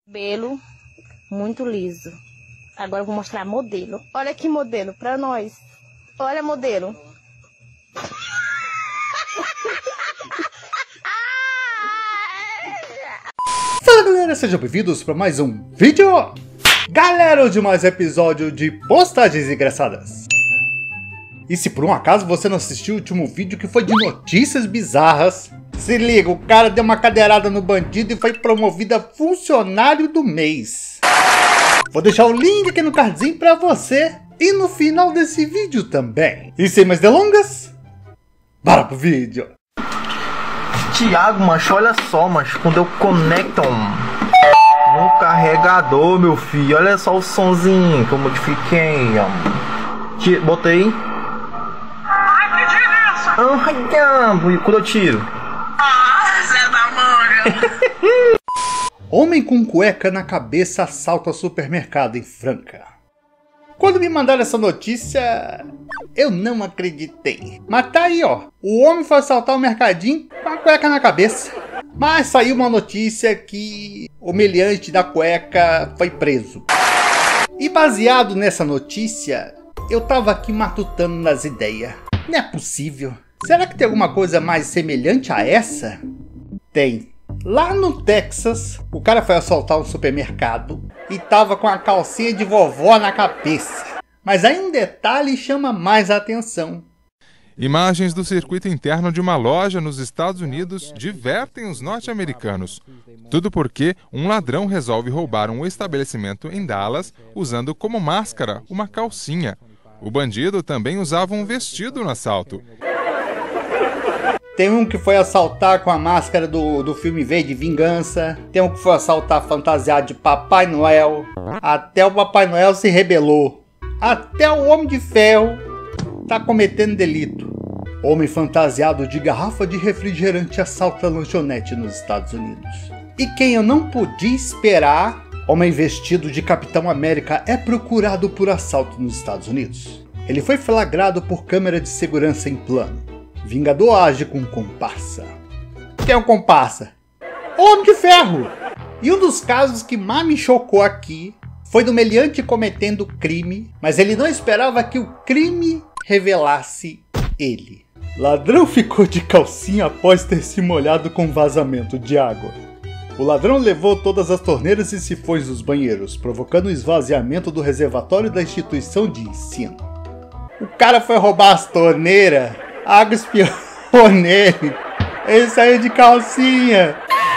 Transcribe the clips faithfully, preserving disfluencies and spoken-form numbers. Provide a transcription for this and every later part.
Cabelo muito liso. Agora eu vou mostrar modelo. Olha que modelo pra nós. Olha modelo. Fala galera, sejam bem-vindos para mais um vídeo. Galera, hoje mais episódio de Postagens Engraçadas. E se por um acaso você não assistiu o último vídeo que foi de notícias bizarras, se liga, o cara deu uma cadeirada no bandido e foi promovido a funcionário do mês. Vou deixar o link aqui no cardzinho pra você e no final desse vídeo também. E sem mais delongas, bora pro vídeo. Thiago, macho, olha só, macho, quando eu conecto no carregador, meu filho, olha só o sonzinho que eu modifiquei, ó. Botei. Ai, que tiro é essa? Ai, diabo, quando eu tiro. Ah, Zé da manga. Homem com cueca na cabeça assalta supermercado em Franca. Quando me mandaram essa notícia, eu não acreditei. Mas tá aí, ó. O homem foi assaltar o mercadinho com a cueca na cabeça. Mas saiu uma notícia que o meliante da cueca foi preso. E baseado nessa notícia, eu tava aqui matutando nas ideias. Não é possível. Será que tem alguma coisa mais semelhante a essa? Tem. Lá no Texas, o cara foi assaltar um supermercado e tava com a calcinha de vovó na cabeça. Mas aí um detalhe chama mais a atenção. Imagens do circuito interno de uma loja nos Estados Unidos divertem os norte-americanos. Tudo porque um ladrão resolve roubar um estabelecimento em Dallas usando como máscara uma calcinha. O bandido também usava um vestido no assalto. Tem um que foi assaltar com a máscara do, do filme V de Vingança. Tem um que foi assaltar fantasiado de Papai Noel. Até o Papai Noel se rebelou. Até o Homem de Ferro tá cometendo delito. Homem fantasiado de garrafa de refrigerante assalta lanchonete nos Estados Unidos. E quem eu não podia esperar, homem vestido de Capitão América é procurado por assalto nos Estados Unidos. Ele foi flagrado por câmera de segurança em plano. Vingador age com comparsa. Quem é o comparsa? Homem de Ferro! E um dos casos que mais me chocou aqui foi do meliante cometendo crime, mas ele não esperava que o crime revelasse ele. Ladrão ficou de calcinha após ter se molhado com vazamento de água. O ladrão levou todas as torneiras e sifões dos banheiros, provocando o esvaziamento do reservatório da instituição de ensino. O cara foi roubar as torneiras. A água espiou nele. Ele saiu de calcinha.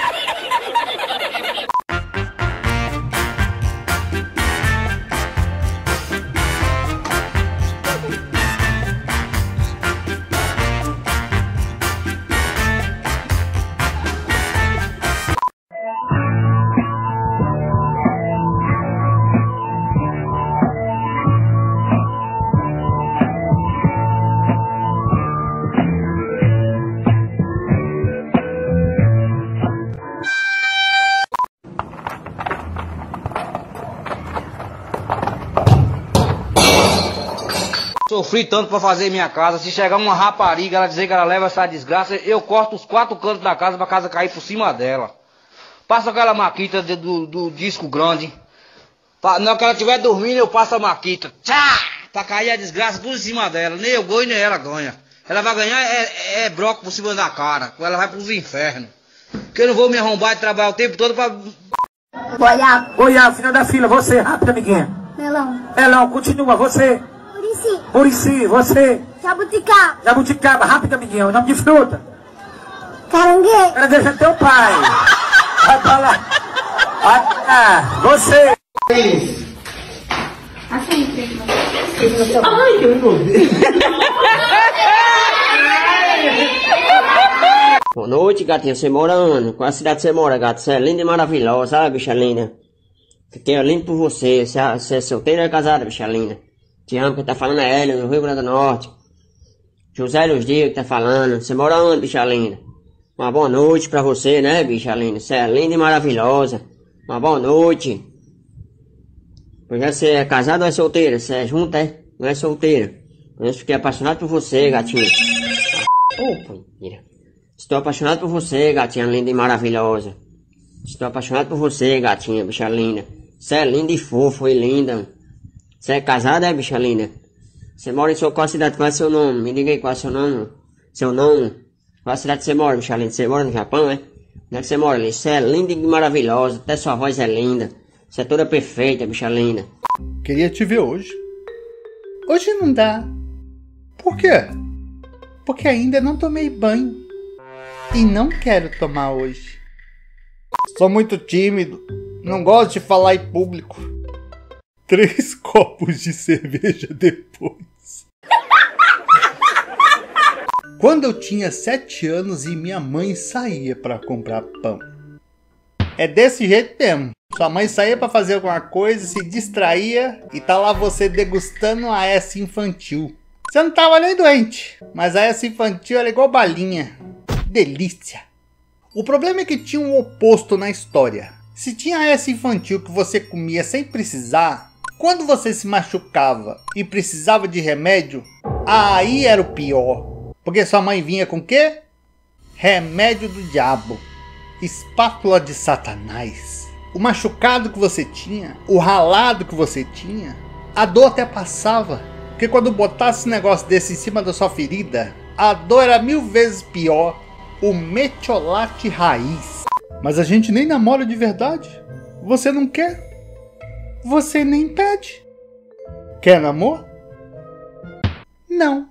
Sofri tanto pra fazer minha casa. Se chegar uma rapariga, ela dizer que ela leva essa desgraça, eu corto os quatro cantos da casa pra casa cair por cima dela. Passo aquela maquita de, do, do disco grande. Pra, na hora que ela estiver dormindo, eu passo a maquita. Tchá! Pra cair a desgraça tudo em cima dela. Nem eu ganho, nem ela ganha. Ela vai ganhar é, é broco por cima da cara. Ela vai pros infernos. Porque eu não vou me arrombar e trabalhar o tempo todo pra... Olha, olha, final da fila, você, rápido, amiguinha. Melão. Melão, continua, você. Murici. Murici, você. Jabuticaba. Jabuticaba, rápido, amiguinho. Nome de fruta. Caranguejo. Caranguejo é teu pai. Vai pra lá. Ah, você. Assim, ai, que eu envolvi. Boa noite, gatinha. Você mora onde? Qual a cidade você mora, gato? Você é linda e maravilhosa, sabe, bicha linda? Fiquei lindo por você. Você é, você é solteira ou é casada, bicha linda? Te amo, quem tá falando é Hélio, no Rio Grande do Norte. José Luz Dias que tá falando. Você mora onde, bicha linda? Uma boa noite pra você, né, bicha linda? Você é linda e maravilhosa. Uma boa noite. Pois é, você é casada ou é solteira? Você é junta, é? Não é solteira? Eu fiquei apaixonado por você, gatinha. Opa, mentira. Estou apaixonado por você, gatinha linda e maravilhosa. Estou apaixonado por você, gatinha, bicha linda. Você é linda e fofa e linda. Você é casada, é, bicha linda? Você mora em sua qual cidade? Qual é seu nome? Me diga aí qual é seu nome. Seu nome? Qual cidade você mora, bicha linda? Você mora no Japão, é? Onde é que você mora, Alice? Você é linda e maravilhosa. Até sua voz é linda. Você é toda perfeita, bicha linda. Queria te ver hoje. Hoje não dá. Por quê? Porque ainda não tomei banho. E não quero tomar hoje. Sou muito tímido. Não gosto de falar em público. Três copos de cerveja depois. Quando eu tinha sete anos e minha mãe saía para comprar pão. É desse jeito mesmo. Sua mãe saía para fazer alguma coisa, se distraía e tá lá você degustando a essa infantil. Você não tava nem doente, mas a essa infantil era igual balinha. Delícia. O problema é que tinha um oposto na história. Se tinha essa infantil que você comia sem precisar, quando você se machucava e precisava de remédio, aí era o pior. Porque sua mãe vinha com o quê? Remédio do diabo. Espátula de Satanás. O machucado que você tinha, o ralado que você tinha, a dor até passava. Porque quando botasse esse negócio desse em cima da sua ferida, a dor era mil vezes pior. O metiolate raiz. Mas a gente nem namora de verdade. Você não quer? Você nem pede. Quer namoro? Não.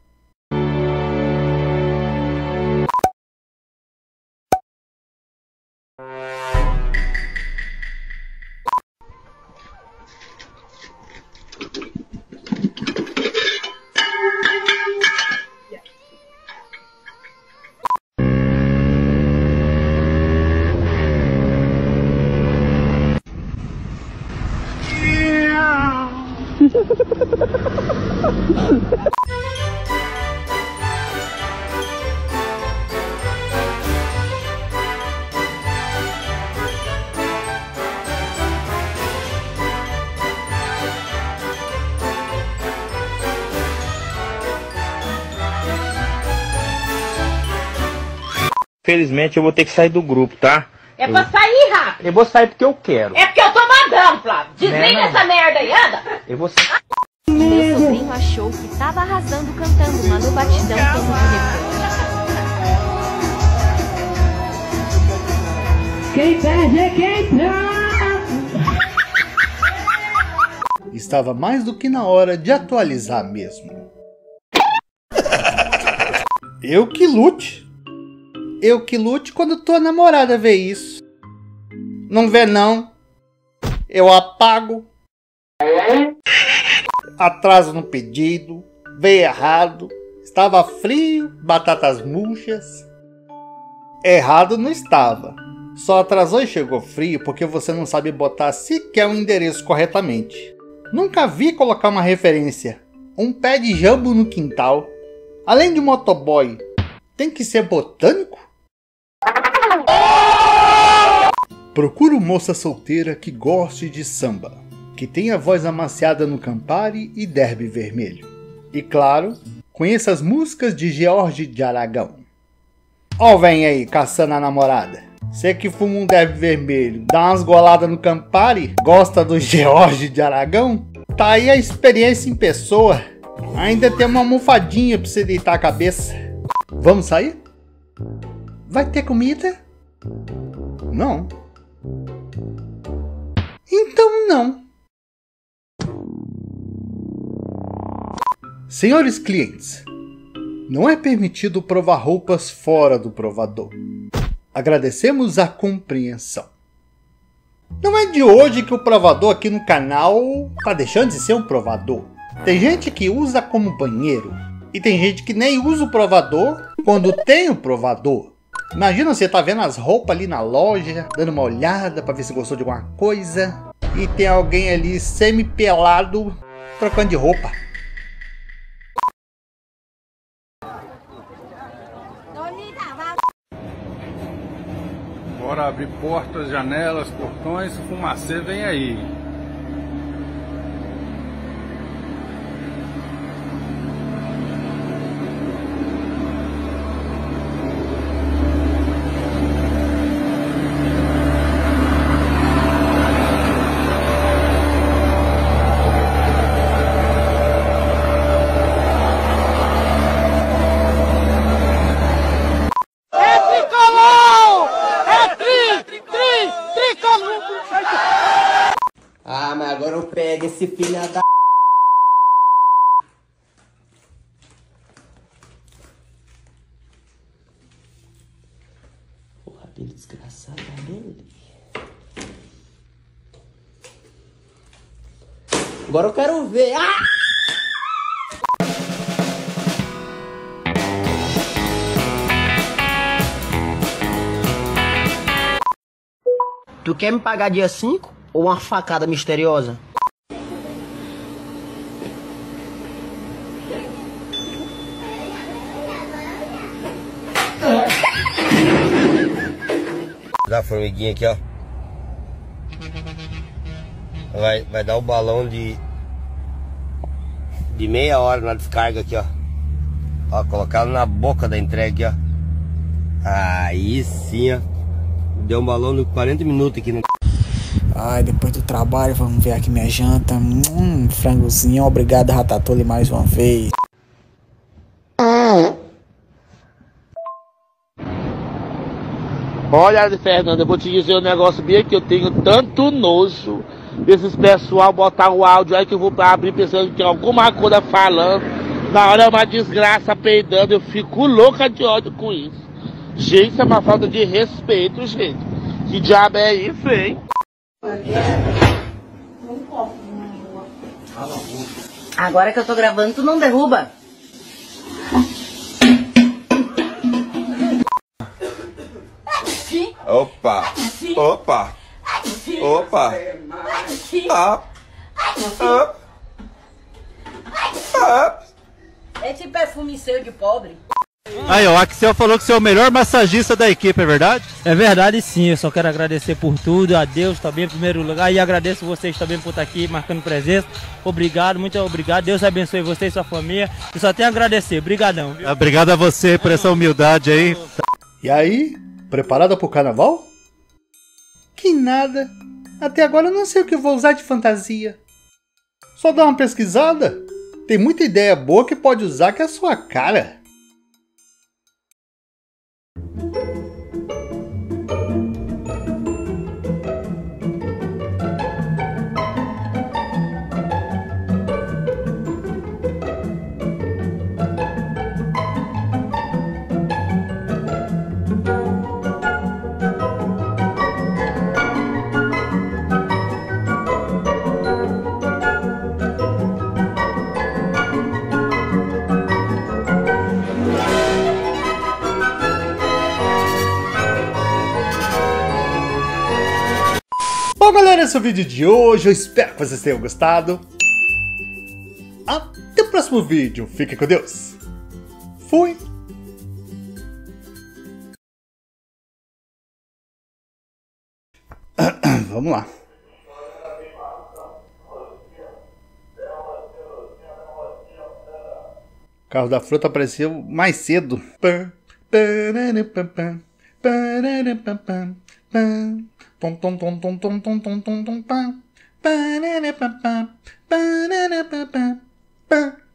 Felizmente eu vou ter que sair do grupo, tá? É pra sair rápido. Eu vou sair porque eu quero. É porque eu tô mandando, Flávio. Desliga Não. essa merda aí, anda. Eu vou sair. Meu sobrinho achou que tava arrasando cantando uma no batidão como de refrão. Quem perde é quem tá. Estava mais do que na hora de atualizar mesmo. Eu que lute. Eu que lute quando tua namorada vê isso. Não vê não. Eu apago. Atraso no pedido. Veio errado. Estava frio. Batatas murchas. Errado não estava. Só atrasou e chegou frio porque você não sabe botar sequer um endereço corretamente. Nunca vi colocar uma referência. Um pé de jambo no quintal. Além de motoboy, tem que ser botânico? Procuro moça solteira que goste de samba, que tenha voz amaciada no Campari e derby vermelho. E claro, conheça as músicas de George de Aragão. Ó, vem aí caçando a namorada. Você que fuma um derby vermelho, dá umas goladas no Campari, gosta do George de Aragão? Tá aí a experiência em pessoa. Ainda tem uma almofadinha pra você deitar a cabeça. Vamos sair? Vai ter comida? Não. Então não. Senhores clientes, não é permitido provar roupas fora do provador. Agradecemos a compreensão. Não é de hoje que o provador aqui no canal tá deixando de ser um provador. Tem gente que usa como banheiro. E tem gente que nem usa o provador quando tem o provador. Imagina você tá vendo as roupas ali na loja, dando uma olhada pra ver se gostou de alguma coisa. E tem alguém ali semi-pelado trocando de roupa. Bora abrir portas, janelas, portões, o fumacê vem aí. Ah, mas agora eu pego esse filho da... Porra, bem desgraçado dele. Agora eu quero ver. Ah! Tu quer me pagar dia cinco ou uma facada misteriosa? Dá a formiguinha aqui, ó. Vai, vai dar o balão de de meia hora na descarga aqui, ó. Ó, colocar na boca da entrega, ó. Aí sim, ó. Deu um balão de quarenta minutos aqui no... Ai, depois do trabalho, vamos ver aqui minha janta. Hum, frangozinho, obrigado Ratatouille mais uma vez. Olha, Fernando, eu vou te dizer um negócio bem que eu tenho tanto nojo desses pessoal botar o áudio aí que eu vou abrir pensando que tem alguma coisa falando. Na hora é uma desgraça peidando, eu fico louca de ódio com isso. Gente, isso é uma falta de respeito, gente. Que diabo é isso, hein? Agora que eu tô gravando, tu não derruba. Opa! Opa! Opa! Up! Up! Up! Esse perfume seu de pobre. Aí, ó, o Axel falou que você é o melhor massagista da equipe, é verdade? É verdade, sim. Eu só quero agradecer por tudo, a Deus também em primeiro lugar, e agradeço vocês também por estar aqui marcando presença. Obrigado, muito obrigado. Deus abençoe você e sua família. E só tenho a agradecer. Obrigadão. Viu? Obrigado a você por essa humildade aí. E aí, preparada pro carnaval? Que nada. Até agora eu não sei o que eu vou usar de fantasia. Só dá uma pesquisada. Tem muita ideia boa que pode usar que é a sua cara. Bom, galera, esse é o vídeo de hoje. Eu espero que vocês tenham gostado. Até o próximo vídeo. Fiquem com Deus. Fui. Vamos lá. O carro da fruta apareceu mais cedo. Tom tom tom tom tom tom tom tom tom pam.